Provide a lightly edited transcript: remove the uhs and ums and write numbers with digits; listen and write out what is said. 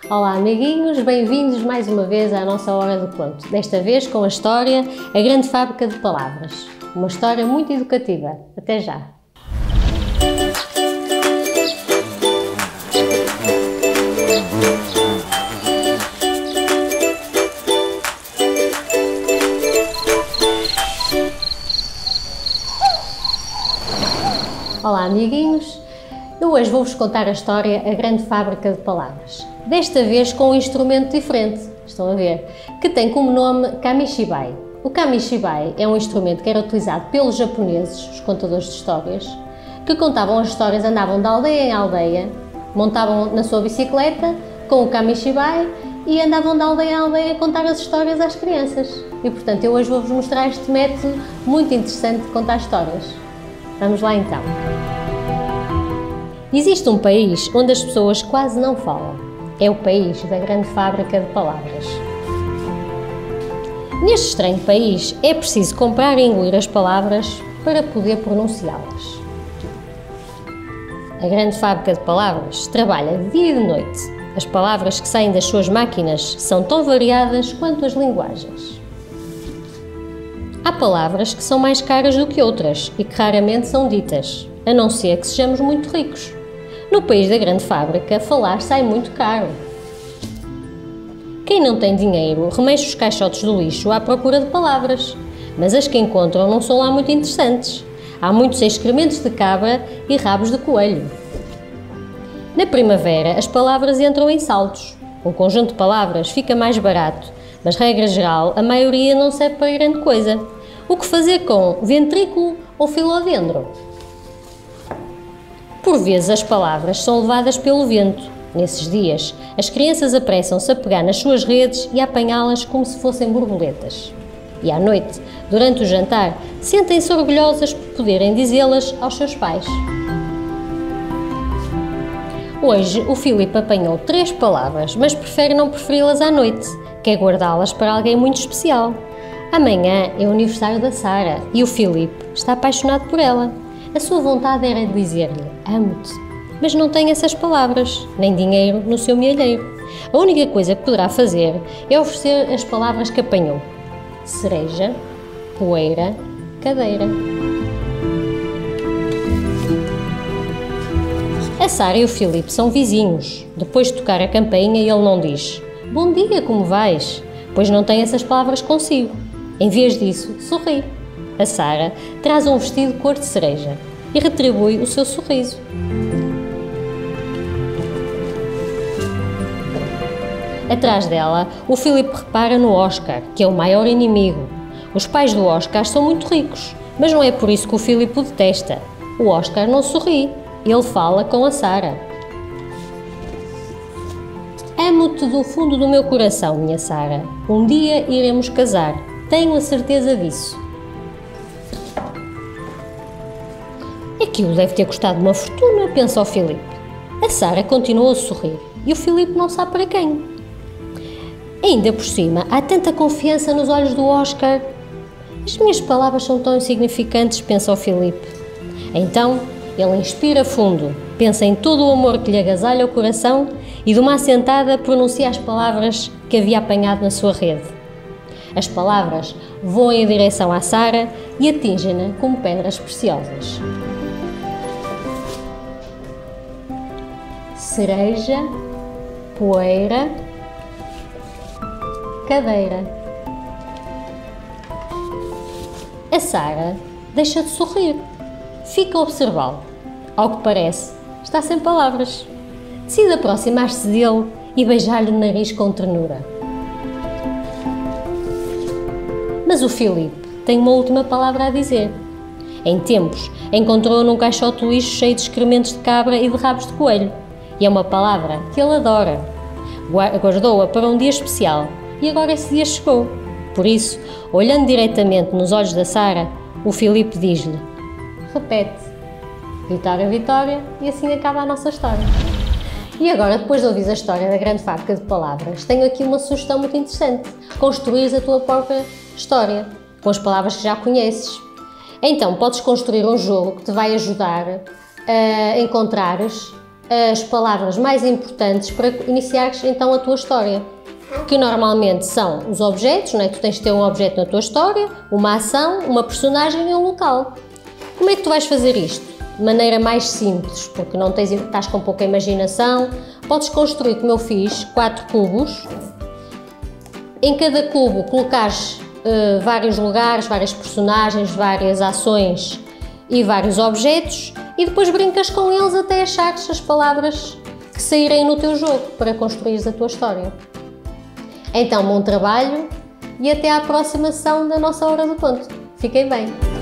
Olá amiguinhos, bem-vindos mais uma vez à nossa Hora do Conto, desta vez com a história A Grande Fábrica de Palavras, uma história muito educativa. Até já! Olá amiguinhos, eu hoje vou-vos contar a história A Grande Fábrica de Palavras, desta vez com um instrumento diferente, estão a ver, que tem como nome Kamishibai. O Kamishibai é um instrumento que era utilizado pelos japoneses, os contadores de histórias, que contavam as histórias, andavam de aldeia em aldeia, montavam na sua bicicleta com o Kamishibai e andavam de aldeia em aldeia a contar as histórias às crianças. E portanto eu hoje vou-vos mostrar este método muito interessante de contar histórias. Vamos lá então. Existe um país onde as pessoas quase não falam. É o país da Grande Fábrica de Palavras. Neste estranho país é preciso comprar e engolir as palavras para poder pronunciá-las. A Grande Fábrica de Palavras trabalha dia e de noite. As palavras que saem das suas máquinas são tão variadas quanto as linguagens. Há palavras que são mais caras do que outras e que raramente são ditas, a não ser que sejamos muito ricos. No país da Grande Fábrica, falar sai muito caro. Quem não tem dinheiro remexe os caixotes do lixo à procura de palavras, mas as que encontram não são lá muito interessantes. Há muitos excrementos de cabra e rabos de coelho. Na primavera, as palavras entram em saltos. Um conjunto de palavras fica mais barato, mas, regra geral, a maioria não serve para grande coisa. O que fazer com ventrículo ou filodendro? Por vezes as palavras são levadas pelo vento. Nesses dias, as crianças apressam-se a pegar nas suas redes e a apanhá-las como se fossem borboletas. E à noite, durante o jantar, sentem-se orgulhosas por poderem dizê-las aos seus pais. Hoje, o Filipe apanhou 3 palavras, mas prefere não preferi-las à noite. Quer guardá-las para alguém muito especial. Amanhã é o aniversário da Sara e o Filipe está apaixonado por ela. A sua vontade era de dizer-lhe amo-te, mas não tem essas palavras, nem dinheiro no seu mielheiro. A única coisa que poderá fazer é oferecer as palavras que apanhou: cereja, poeira, cadeira. A Sara e o Filipe são vizinhos. Depois de tocar a campainha, ele não diz bom dia, como vais? Pois não tem essas palavras consigo. Em vez disso, sorri. A Sara traz um vestido cor de cereja e retribui o seu sorriso. Atrás dela, o Filipe repara no Oscar, que é o maior inimigo. Os pais do Oscar são muito ricos, mas não é por isso que o Filipe o detesta. O Oscar não sorri, ele fala com a Sara. Amo-te do fundo do meu coração, minha Sara. Um dia iremos casar, tenho a certeza disso. Aquilo deve ter custado uma fortuna, pensa o Filipe. A Sara continuou a sorrir e o Filipe não sabe para quem. Ainda por cima, há tanta confiança nos olhos do Oscar. As minhas palavras são tão insignificantes, pensa o Filipe. Então, ele inspira fundo, pensa em todo o amor que lhe agasalha o coração e de uma assentada pronuncia as palavras que havia apanhado na sua rede. As palavras voam em direção à Sara e atingem-na como pedras preciosas. Cereja, poeira, cadeira. A Sara deixa de sorrir. Fica a observá-lo. Ao que parece, está sem palavras. Decide aproximar-se dele e beijar-lhe o nariz com ternura. Mas o Filipe tem uma última palavra a dizer. Em tempos, encontrou-a num caixote de lixo cheio de excrementos de cabra e de rabos de coelho. E é uma palavra que ele adora. Guardou-a para um dia especial e agora esse dia chegou. Por isso, olhando diretamente nos olhos da Sara, o Filipe diz-lhe: repete, vitória, vitória, e assim acaba a nossa história. E agora, depois de ouvir a história da Grande Fábrica de Palavras, tenho aqui uma sugestão muito interessante: construires a tua própria história, com as palavras que já conheces. Então, podes construir um jogo que te vai ajudar a encontrares as palavras mais importantes para iniciares então a tua história, que normalmente são os objetos, não é? Tu tens de ter um objeto na tua história, uma ação, uma personagem e um local. Como é que tu vais fazer isto? De maneira mais simples, porque não estás com pouca imaginação. Podes construir, como eu fiz, 4 cubos. Em cada cubo colocares vários lugares, várias personagens, várias ações e vários objetos, e depois brincas com eles até achares as palavras que saírem no teu jogo para construires a tua história. Então, bom trabalho e até à próxima sessão da nossa Hora do Conto. Fiquem bem!